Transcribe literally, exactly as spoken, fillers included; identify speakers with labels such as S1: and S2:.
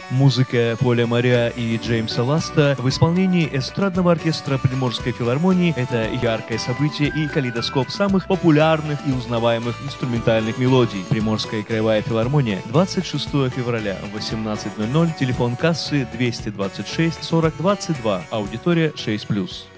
S1: Музыка Поля Мориа и Джеймса Ласта в исполнении эстрадного оркестра Приморской филармонии – это яркое событие и калейдоскоп самых популярных и узнаваемых инструментальных мелодий. Приморская краевая филармония, двадцать шестого февраля в восемнадцать ноль ноль, телефон кассы двести двадцать шесть сорок двадцать два, аудитория шесть плюс.